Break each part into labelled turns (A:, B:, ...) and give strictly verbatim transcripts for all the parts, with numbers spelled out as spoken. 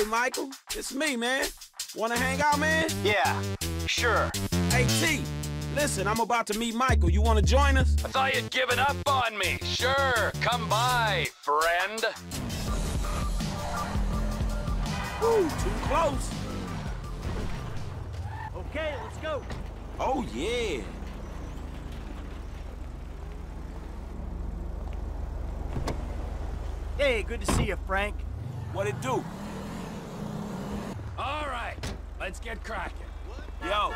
A: Michael. It's me, man. Wanna hang out, man?
B: Yeah, sure.
A: Hey, T, listen, I'm about to meet Michael. You wanna join us?
B: I thought you'd given up on me. Sure, come by, friend.
A: Ooh, too close.
C: Okay, let's go.
A: Oh, yeah.
C: Hey, good to see you, Frank.
A: What it do?
B: All right, let's get cracking.
A: Yo.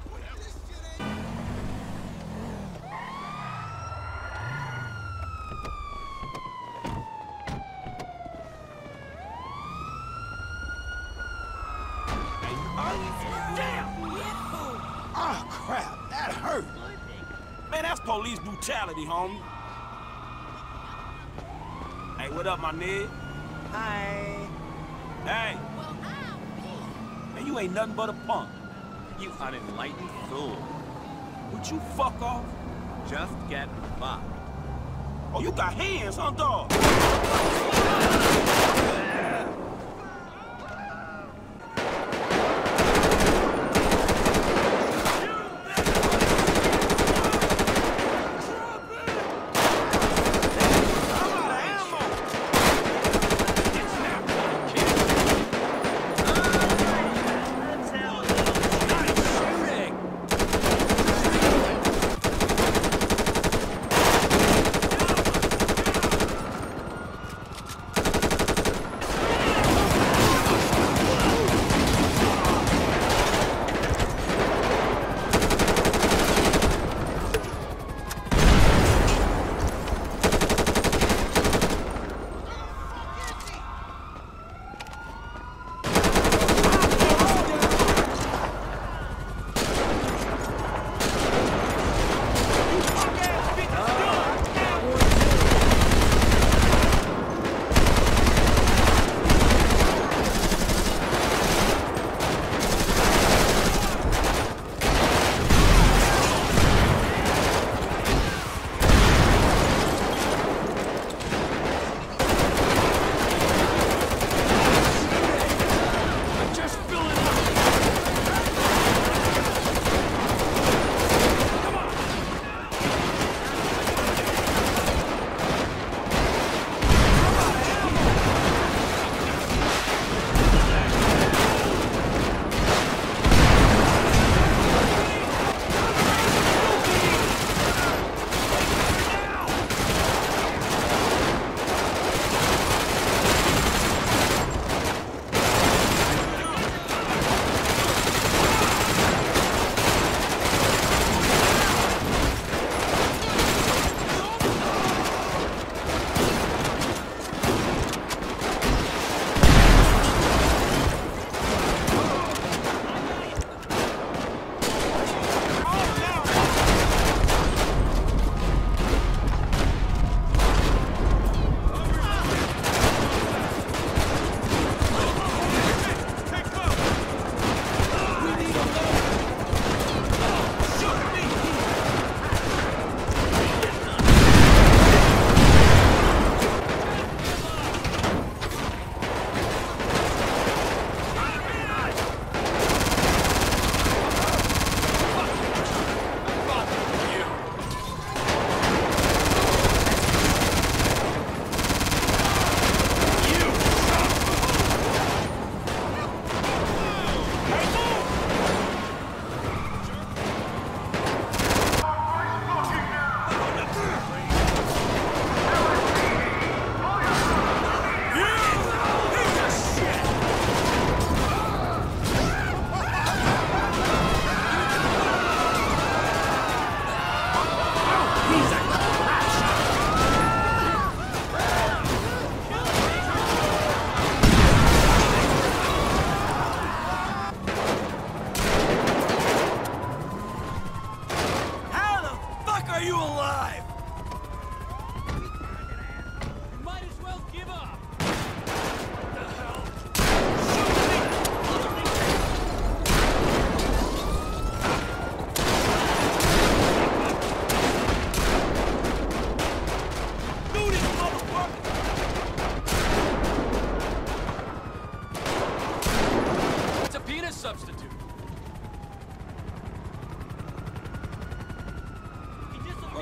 A: Oh, crap, that hurt. Man, that's police brutality, homie. Hey, what up, my nigga?
C: Hi.
A: Hey. Man, you ain't nothing but a punk.
D: You unenlightened fool.
A: Would you fuck off?
D: Just get fucked.
A: Oh, you got hands, huh, dog?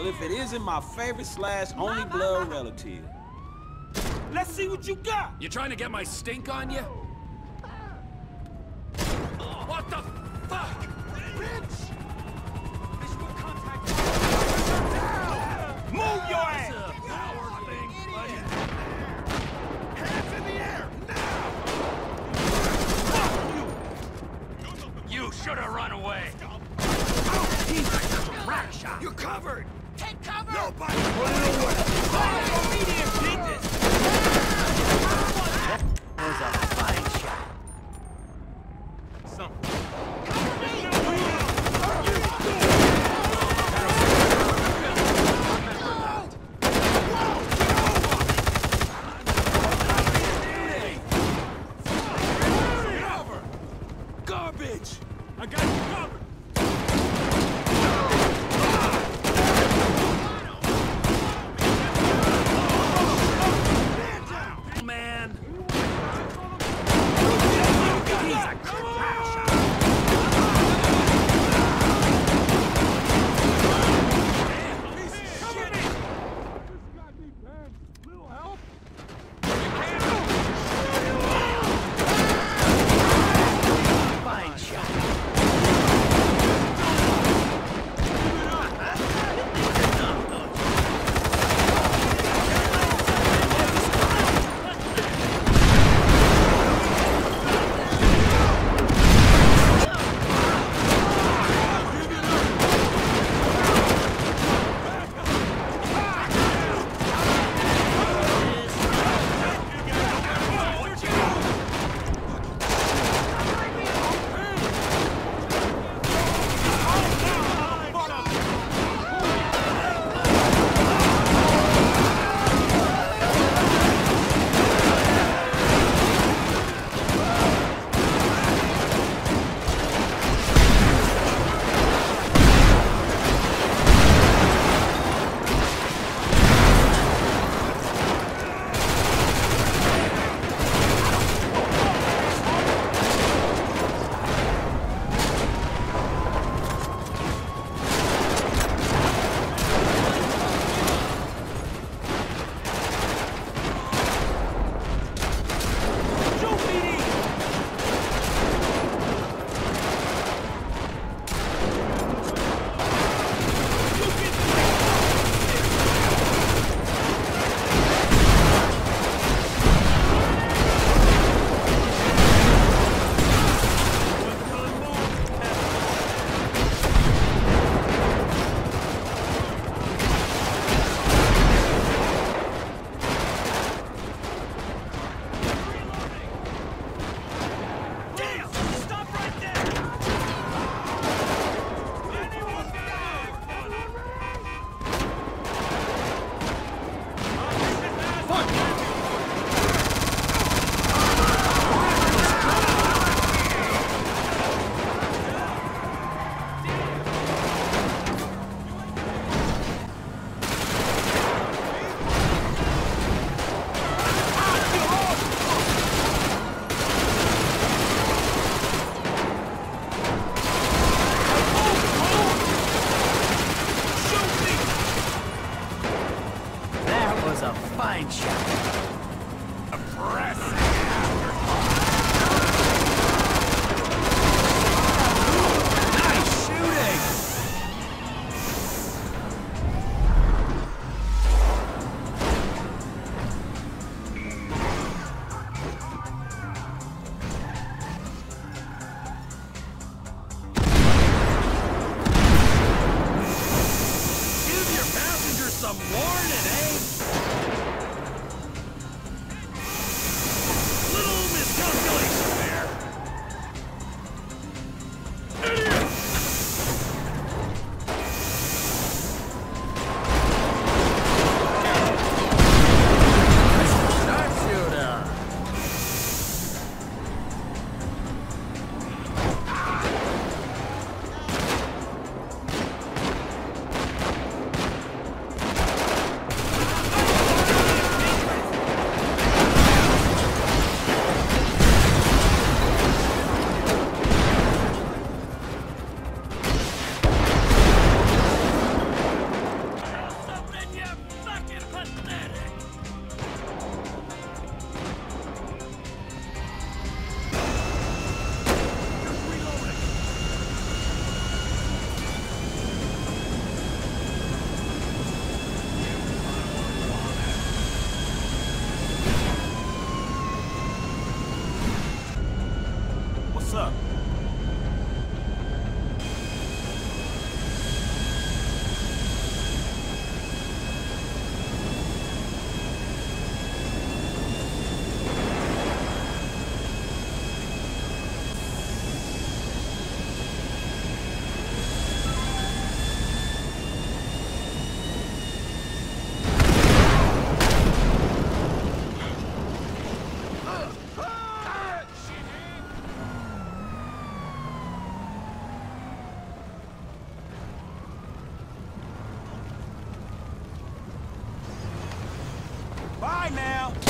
A: if it isn't my favorite slash only blood relative. Let's see what you got.
E: You trying to get my stink on you? What the fuck?
A: Bitch! Move your ass! Hands in the air, now!
B: You should have run away.
C: He's a crack shot.
A: You're covered!
C: Take cover.
A: Nobody running away! Oh, medium business!
C: That was a fine shot.
A: Something. Garbage! I got you covered!
E: Man.
C: He's a crack shot. Fine shot. Fine shot. Nice shooting!
E: Give your passengers some warning, eh? Little miscalculation there. Idiot!
C: Sharpshooter!
A: now.